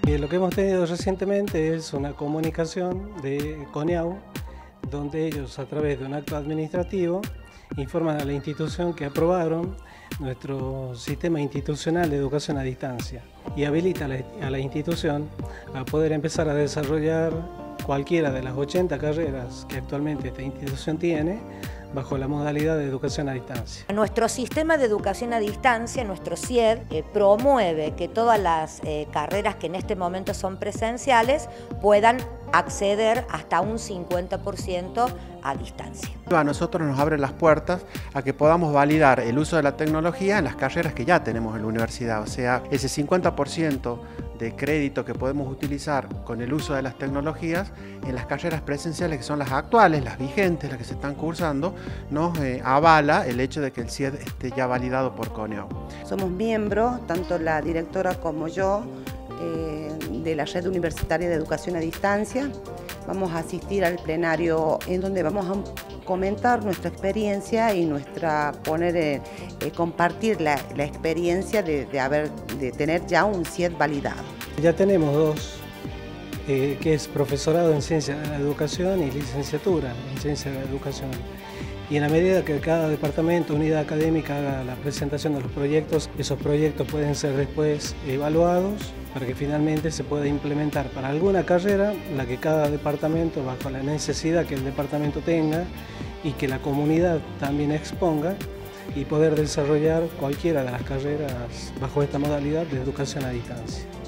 Lo que hemos tenido recientemente es una comunicación de CONEAU, donde ellos a través de un acto administrativo informan a la institución que aprobaron nuestro sistema institucional de educación a distancia y habilita a la institución a poder empezar a desarrollar cualquiera de las 80 carreras que actualmente esta institución tiene bajo la modalidad de educación a distancia. Nuestro sistema de educación a distancia, nuestro CIED, promueve que todas las carreras que en este momento son presenciales puedan acceder hasta un 50% a distancia. A nosotros nos abre las puertas a que podamos validar el uso de la tecnología en las carreras que ya tenemos en la universidad, o sea, ese 50% de crédito que podemos utilizar con el uso de las tecnologías en las carreras presenciales que son las actuales, las vigentes, las que se están cursando, nos avala el hecho de que el CIED esté ya validado por CONEAU. Somos miembros, tanto la directora como yo, de la Red Universitaria de Educación a Distancia. Vamos a asistir al plenario en donde vamos a comentar nuestra experiencia y compartir la experiencia de tener ya un CIED validado. Ya tenemos dos, que es profesorado en Ciencia de la Educación y licenciatura en Ciencia de la Educación. Y en la medida que cada departamento, unidad académica haga la presentación de los proyectos, esos proyectos pueden ser después evaluados para que finalmente se pueda implementar para alguna carrera la que cada departamento, bajo la necesidad que el departamento tenga y que la comunidad también exponga, y poder desarrollar cualquiera de las carreras bajo esta modalidad de educación a distancia.